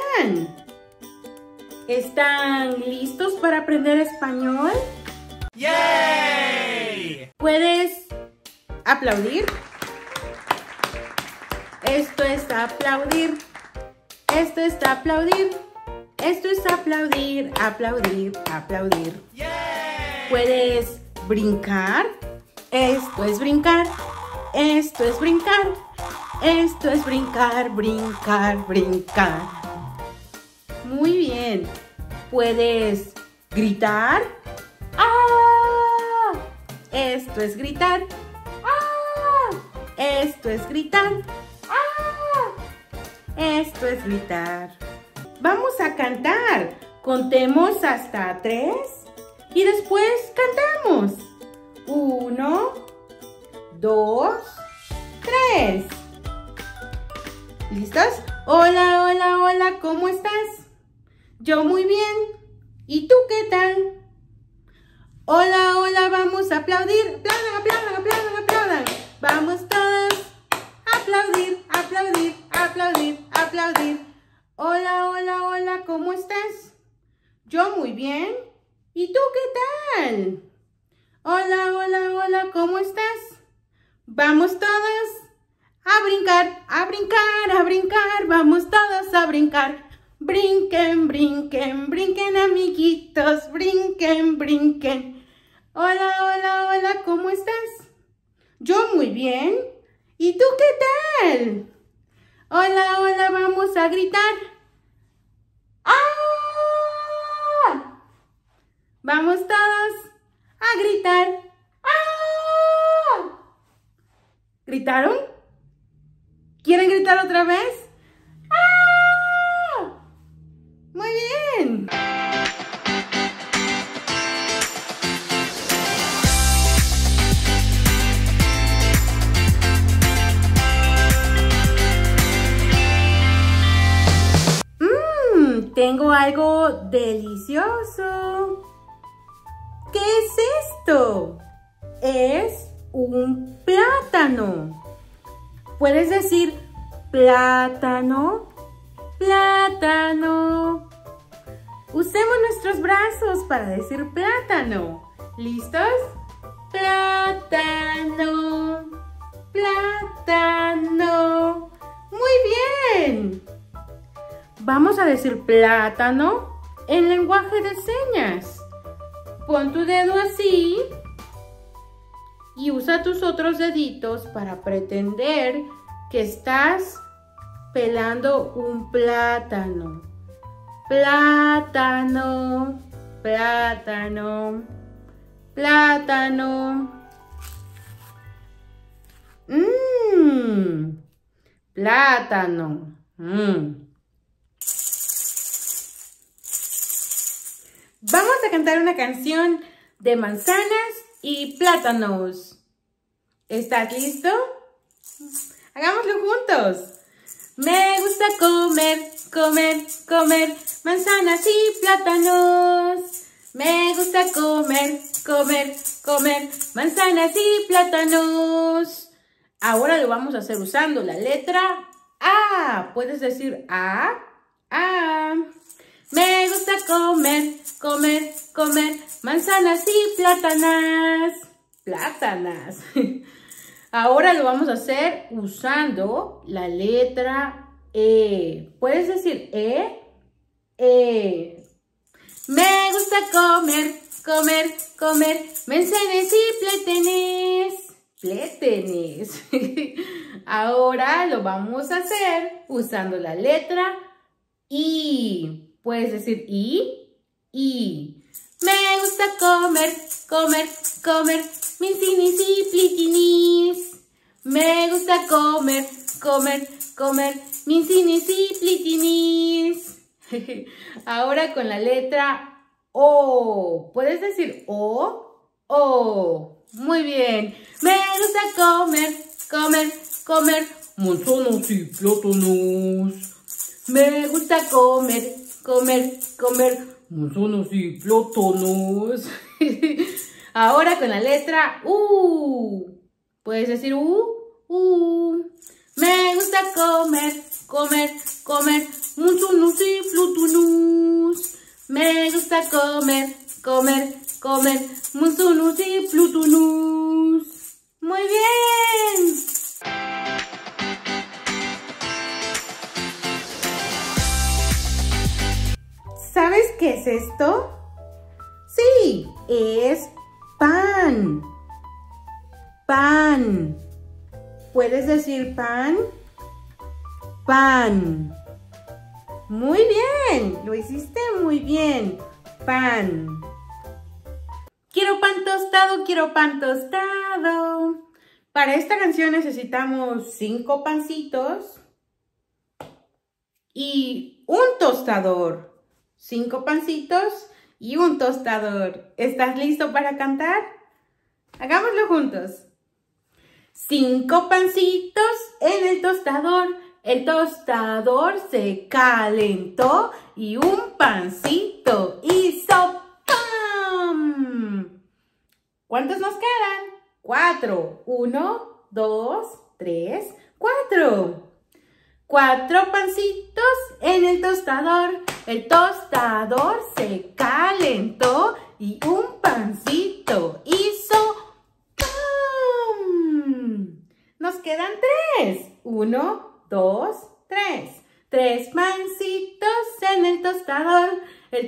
están? ¿Están listos para aprender español? ¡Yay! ¿Puedes aplaudir? Esto es aplaudir. Esto es aplaudir. Esto es aplaudir, aplaudir, aplaudir. ¡Yay! ¿Puedes brincar? Esto es brincar. Esto es brincar. Esto es brincar, brincar, brincar. Muy bien. ¿Puedes gritar? ¡Ah! Esto es gritar. ¡Ah! Esto es gritar. ¡Ah! Esto es gritar. Vamos a cantar. Contemos hasta 3 y después cantamos. 1, 2, 3. ¿Listos? Hola, hola, hola, ¿cómo estás? Yo muy bien. ¿Y tú qué tal? Hola, hola, vamos a aplaudir. Aplaudan, aplaudan, aplaudan, aplaudan. Vamos todos a aplaudir, aplaudir, aplaudir, aplaudir. Hola, hola, hola, ¿cómo estás? Yo muy bien. ¿Y tú qué tal? Hola, hola, hola, ¿cómo estás? Vamos todos a brincar, a brincar, a brincar. Vamos todos a brincar. Brinquen, brinquen, brinquen, amiguitos. Brinquen, brinquen. Hola, hola, hola, ¿cómo estás? Yo muy bien. ¿Y tú qué tal? Hola, hola, vamos a gritar. ¡Ah! Vamos todos a gritar. ¡Ah! ¿Gritaron? ¿Quieren gritar otra vez? ¡Ah! Muy bien. Tengo algo delicioso. ¿Qué es esto? Es un plátano. ¿Puedes decir plátano? Plátano. Usemos nuestros brazos para decir plátano. ¿Listos? Plátano. Plátano. Muy bien. Vamos a decir plátano en lenguaje de señas. Pon tu dedo así y usa tus otros deditos para pretender que estás pelando un plátano. Plátano, plátano, plátano. Plátano. Vamos a cantar una canción de manzanas y plátanos. ¿Estás listo? Hagámoslo juntos. Me gusta comer, comer, comer manzanas y plátanos. Me gusta comer, comer, comer manzanas y plátanos. Ahora lo vamos a hacer usando la letra A. ¿Puedes decir A? A. Me gusta comer, comer, comer manzanas y plátanas. Plátanas. Ahora lo vamos a hacer usando la letra E. ¿Puedes decir E? E. Me gusta comer, comer, comer manzanas y plátanes. Plátanes. Ahora lo vamos a hacer usando la letra I. Puedes decir I. I. Me gusta comer, comer, comer manzanas y plátanes. Me gusta comer, comer, comer manzanas y plátanes. Ahora con la letra O. ¿Puedes decir O? O. Muy bien. Me gusta comer, comer, comer manzanas y plátanos. Me gusta comer, comer, comer manzanas y plátanos. Ahora con la letra U. ¿Puedes decir U? Me gusta comer, comer, comer, muntunus y plutunus. Me gusta comer, comer, comer, muntunus y plutunus. Muy bien. ¿Sabes qué es esto? Sí, es pan. Pan. ¿Puedes decir pan? Pan. Muy bien, lo hiciste muy bien. Pan. Quiero pan tostado, quiero pan tostado. Para esta canción necesitamos 5 pancitos y un tostador. 5 pancitos y un tostador. ¿Estás listo para cantar? Hagámoslo juntos. 5 pancitos en el tostador se calentó y un pancito hizo ¡pam! ¿Cuántos nos quedan? 4. 1, 2, 3, 4. 4 pancitos en el tostador se calentó y un pancito hizo ¡pam! Nos quedan 3. 1, 2, 3. 3 pancitos en el tostador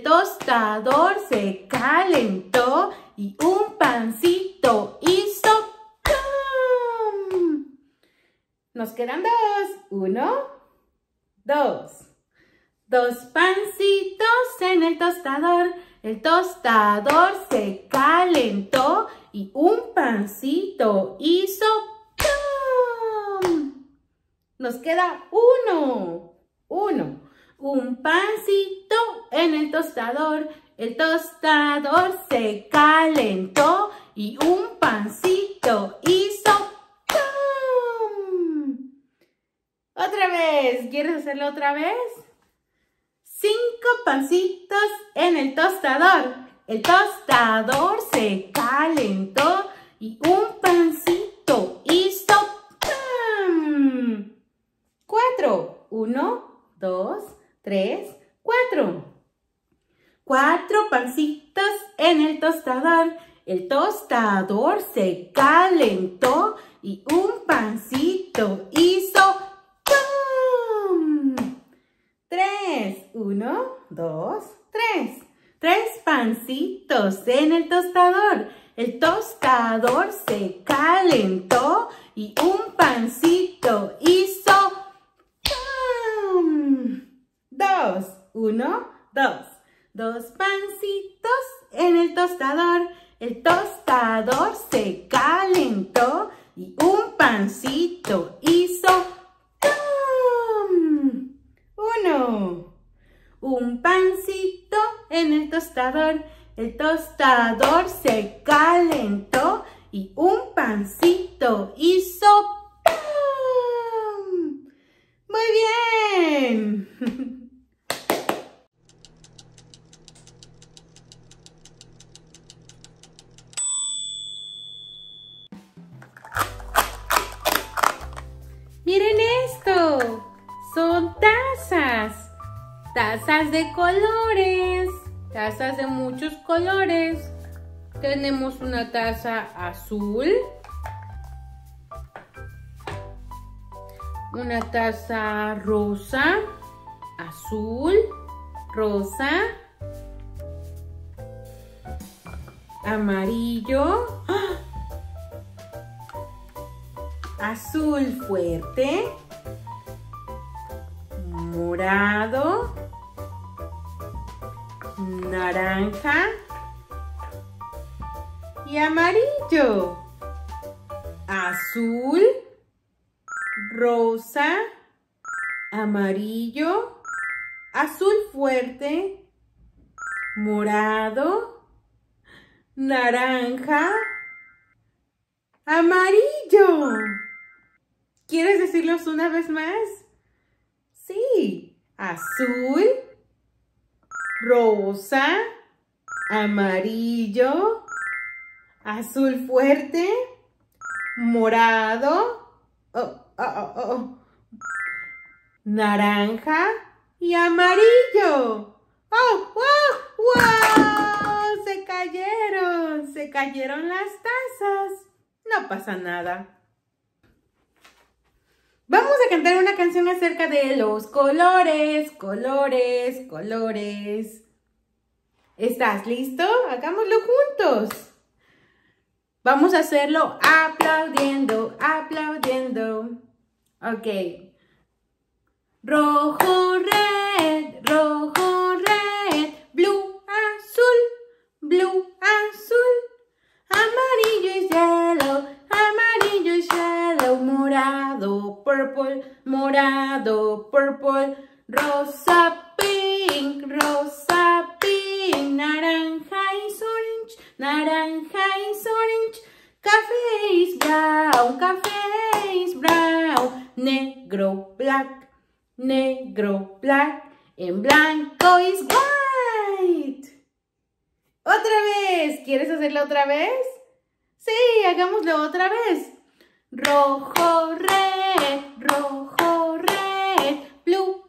se calentó y un pancito hizo ¡pam! Nos quedan 2. 1, 2. 2 pancitos en el tostador se calentó y un pancito hizo ¡pam! Nos queda 1. 1. Un pancito en el tostador se calentó y un pancito hizo ¡pam! Otra vez, ¿quieres hacerlo otra vez? 5 pancitos en el tostador se calentó y un pancito hizo ¡pam! 4. 1, 2, 3, 4. 4 pancitos en el tostador se calentó y un pancito hizo ¡pam! 3. 1, 2, 3. 3 pancitos en el tostador se calentó y un pancito hizo ¡pam! 2. 1, 2. 2 pancitos en el tostador se calentó y un pancito hizo ¡pam! 1. Un pancito en el tostador se calentó y un pancito hizo ¡pam! Muy bien. Miren esto, son tazas. Tazas de colores, tazas de muchos colores. Tenemos una taza azul, una taza rosa, azul, rosa, amarillo, azul fuerte, morado, naranja y amarillo. Azul, rosa, amarillo, azul fuerte, morado, naranja, amarillo. ¿Quieres decirlos una vez más? Sí. Azul, rosa, amarillo, azul fuerte, morado, naranja y amarillo. ¡Oh, wow, wow! Se cayeron las tazas. No pasa nada. Vamos a cantar una canción acerca de los colores, colores, colores. ¿Estás listo? Hagámoslo juntos. Vamos a hacerlo aplaudiendo, aplaudiendo. Ok. Rojo, red, blue, azul, amarillo y yellow, morado, purple, rosa, pink, naranja is orange, café is brown, negro, black, en blanco is white. Otra vez, ¿quieres hacerlo otra vez? Sí, hagámoslo otra vez. Rojo, red, blue,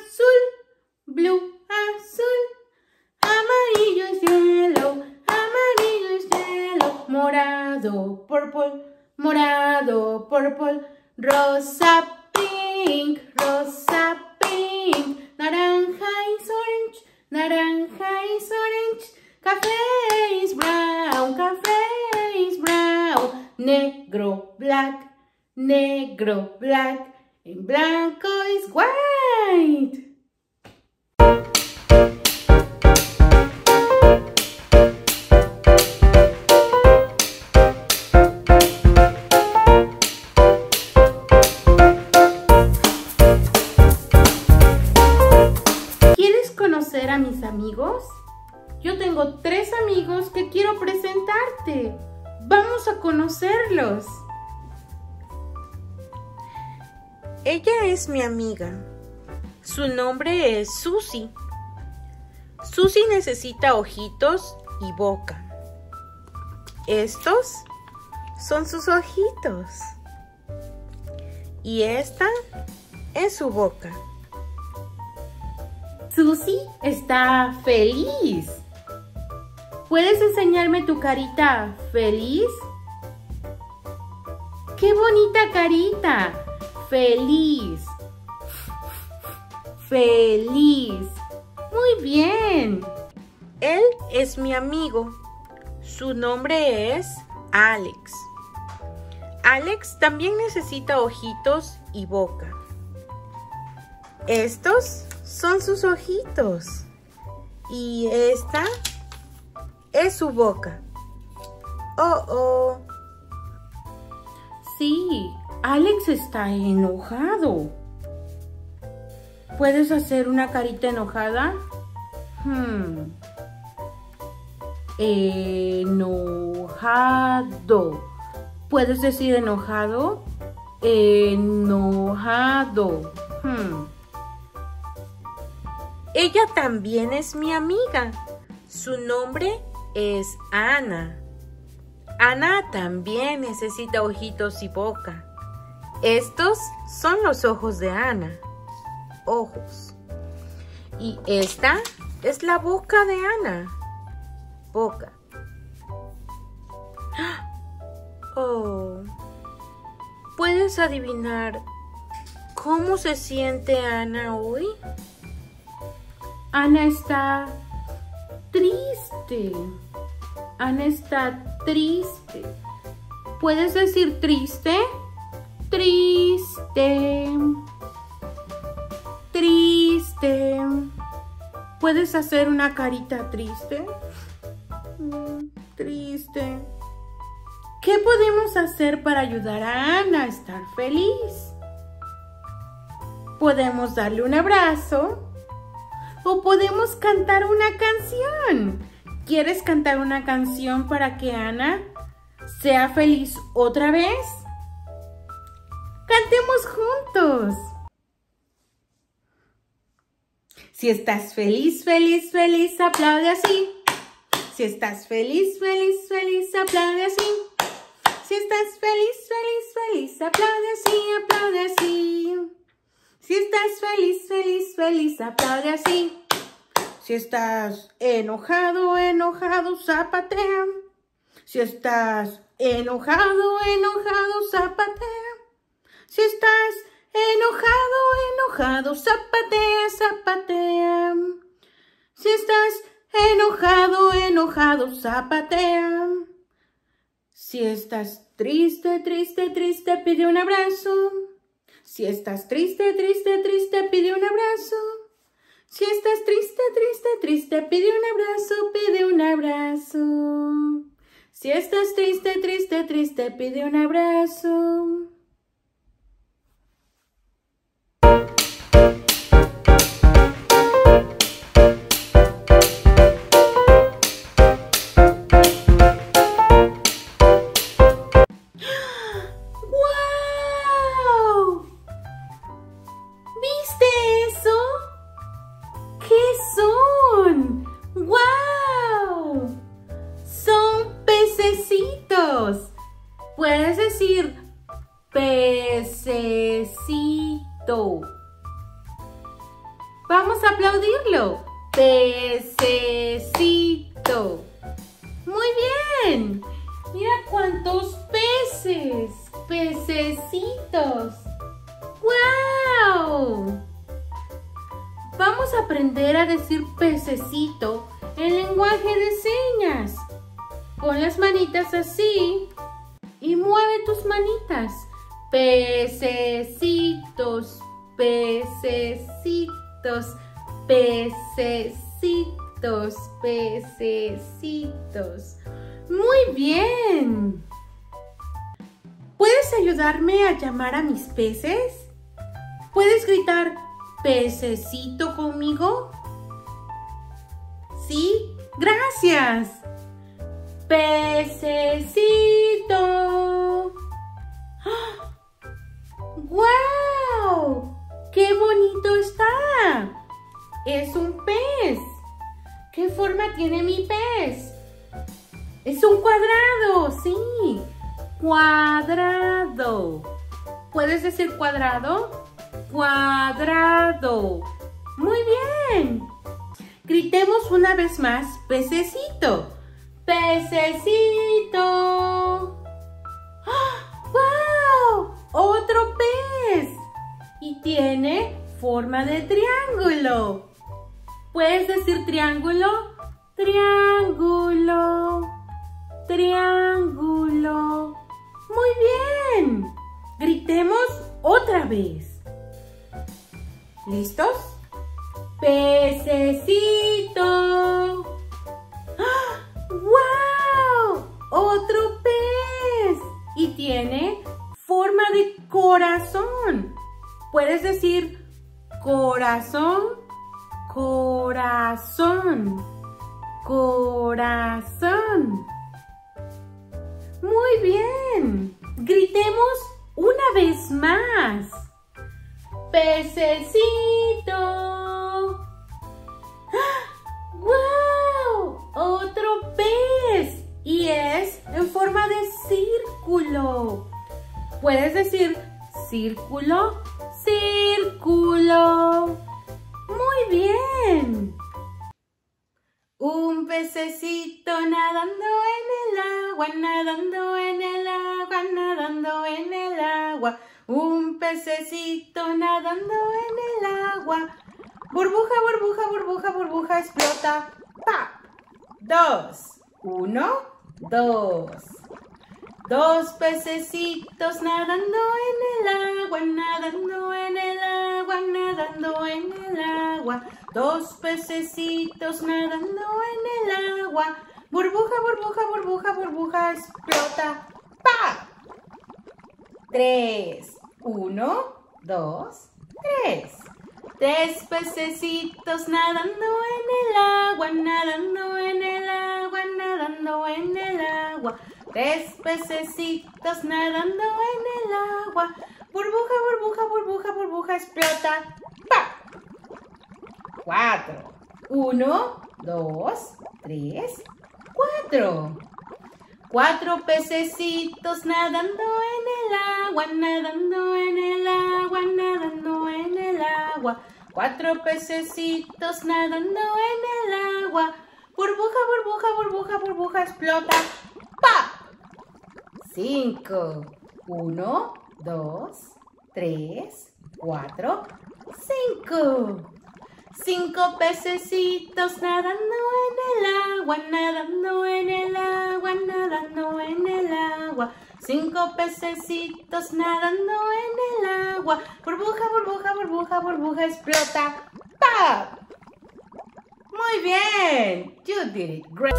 azul, amarillo y yellow, morado, purple, rosa, pink, naranja is orange, café is brown, negro, black, en blanco is white. ¿Quieres conocer a mis amigos? Yo tengo 3 amigos que quiero presentarte. Vamos a conocerlos. Ella es mi amiga. Su nombre es Susie. Susie necesita ojitos y boca. Estos son sus ojitos. Y esta es su boca. Susie está feliz. ¿Puedes enseñarme tu carita feliz? ¡Qué bonita carita! Feliz. Feliz. Muy bien. Él es mi amigo. Su nombre es Alex. Alex también necesita ojitos y boca. Estos son sus ojitos. Y esta es su boca. Oh. Sí, Alex está enojado. ¿Puedes hacer una carita enojada? Enojado. ¿Puedes decir enojado? Enojado. Ella también es mi amiga. Su nombre es Ana. Ana también necesita ojitos y boca. Estos son los ojos de Ana. Ojos. Y esta es la boca de Ana. Boca. Oh. ¿Puedes adivinar cómo se siente Ana hoy? Ana está triste. Ana está triste. ¿Puedes decir triste? Triste. Triste. ¿Puedes hacer una carita triste? Triste. ¿Qué podemos hacer para ayudar a Ana a estar feliz? Podemos darle un abrazo o podemos cantar una canción. ¿Quieres cantar una canción para que Ana sea feliz otra vez? ¡Cantemos juntos! Si estás feliz, feliz, feliz, aplaude así. Si estás feliz, feliz, feliz, aplaude así. Si estás feliz, feliz, feliz, aplaude así, aplaude así. Si estás feliz, feliz, feliz, aplaude así. Si estás enojado, enojado, zapatea. Si estás enojado, enojado, zapatea. Si estás enojado, enojado, zapatea, zapatea. Si estás enojado, enojado, zapatea. Si estás triste, triste, triste, pide un abrazo. Si estás triste, triste, triste, pide un abrazo. Si estás triste, triste, triste, pide un abrazo, pide un abrazo. Si estás triste, triste, triste, pide un abrazo. Puedes decir pececito. Vamos a aplaudirlo. Pececito. Muy bien. Mira cuántos peces. Pececitos. ¡Wow! Vamos a aprender a decir pececito en lenguaje de señas. Pon las manitas así. Y mueve tus manitas. Pececitos, pececitos, pececitos, pececitos. Muy bien. ¿Puedes ayudarme a llamar a mis peces? ¿Puedes gritar pececito conmigo? ¿Sí? ¡Gracias! Pececito. ¡Guau! ¡Qué bonito está! Es un pez. ¿Qué forma tiene mi pez? Es un cuadrado, sí. Cuadrado. ¿Puedes decir cuadrado? Cuadrado. Muy bien. Gritemos una vez más, pececito. ¡Pececito! ¡Wow! ¡Otro pez! Y tiene forma de triángulo. ¿Puedes decir triángulo? Triángulo. Triángulo. Muy bien. Gritemos otra vez. ¿Listos? Pececito. ¡Wow! ¡Otro pez! Y tiene forma de corazón. Puedes decir corazón, corazón, corazón. Muy bien. Gritemos una vez más. Pececito. ¡Wow! Otro pez. Y es en forma de círculo. Puedes decir círculo, círculo. Muy bien. Un pececito nadando en el agua, nadando en el agua, nadando en el agua. Un pececito nadando en el agua. Burbuja, burbuja, burbuja, burbuja, explota. ¡Pap! 2, 1, 2. Dos pececitos nadando en el agua, nadando en el agua, nadando en el agua. Dos pececitos nadando en el agua. Burbuja, burbuja, burbuja, burbuja, explota. ¡Pa! 3, 1, 2, 3. Tres pececitos nadando en el agua, nadando en el agua, nadando en el agua. Tres pececitos nadando en el agua. Burbuja, burbuja, burbuja, burbuja, explota. ¡Pa! 4. 1, 2, 3, 4. 4 pececitos nadando en el agua, nadando en el agua, nadando en el agua. 4 pececitos nadando en el agua. Burbuja, burbuja, burbuja, burbuja, explota. ¡Pa! 5. 1, 2, 3, 4, 5. 5 pececitos nadando en el agua, nadando en el agua, nadando en el agua. 5 pececitos nadando en el agua. Burbuja, burbuja, burbuja, burbuja, explota. ¡Pap! Muy bien. You did it great.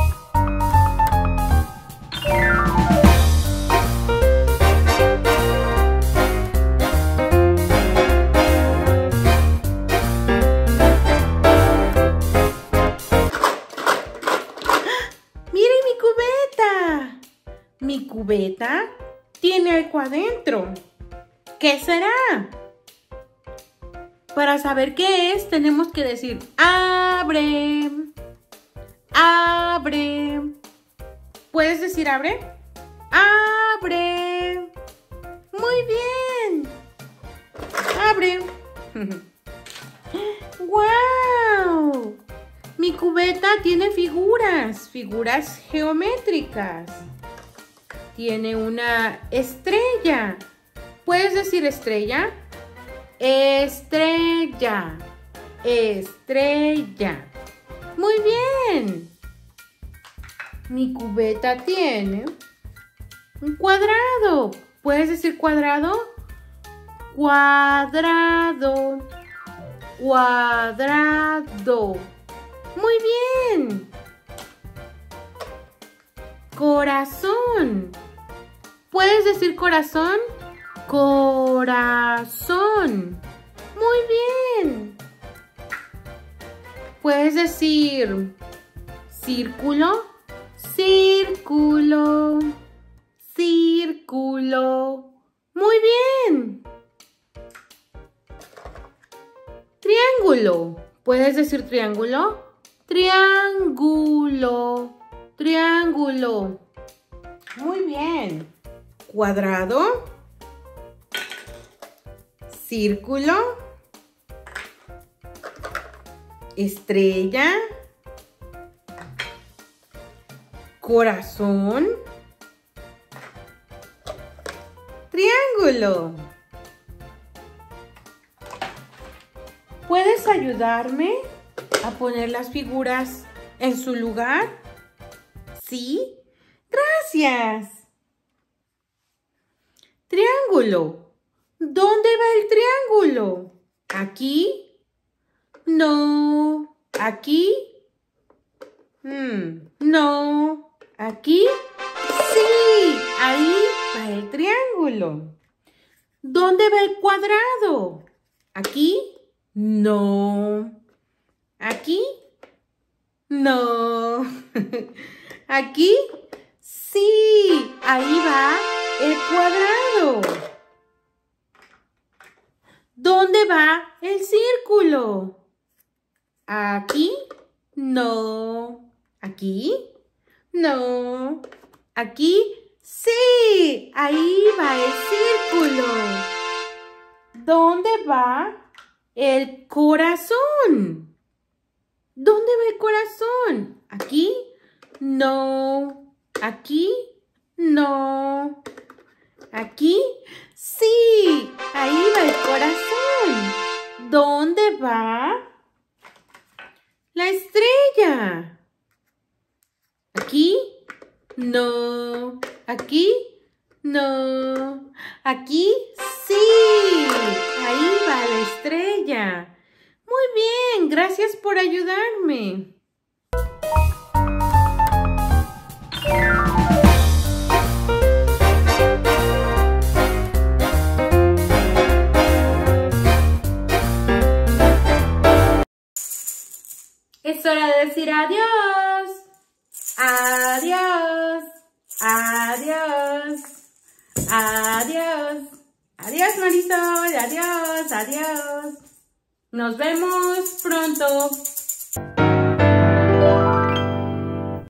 Mi cubeta tiene algo adentro. ¿Qué será? Para saber qué es, tenemos que decir abre, abre. ¿Puedes decir abre? Abre. Muy bien. Abre. ¡Wow! Mi cubeta tiene figuras geométricas. Tiene una estrella. ¿Puedes decir estrella? Estrella. Estrella. Muy bien. Mi cubeta tiene un cuadrado. ¿Puedes decir cuadrado? Cuadrado. Cuadrado. Muy bien. Corazón. ¿Puedes decir corazón? Corazón. Muy bien. ¿Puedes decir círculo? Círculo. Círculo. Muy bien. Triángulo. ¿Puedes decir triángulo? Triángulo. Triángulo. Muy bien. Cuadrado. Círculo. Estrella. Corazón. Triángulo. ¿Puedes ayudarme a poner las figuras en su lugar? ¿Sí? Gracias. Triángulo. ¿Dónde va el triángulo? ¿Aquí? No. ¿Aquí? No. ¿Aquí? Sí. Ahí va el triángulo. ¿Dónde va el cuadrado? ¿Aquí? No. ¿Aquí? No. ¿Aquí? Sí, ahí va el cuadrado. ¿Dónde va el círculo? ¿Aquí? No. ¿Aquí? No. ¿Aquí? Sí, ahí va el círculo. ¿Dónde va el corazón? ¿Dónde va el corazón? ¿Aquí? No. ¿Aquí? No. ¿Aquí? Sí, ahí va el corazón. ¿Dónde va la estrella? ¿Aquí? No. ¿Aquí? No. ¿Aquí? Sí, ahí va la estrella. Muy bien, gracias por ayudarme. Es hora de decir adiós. Adiós. Adiós. Adiós. Adiós, Marisol. Adiós. Adiós. Nos vemos pronto.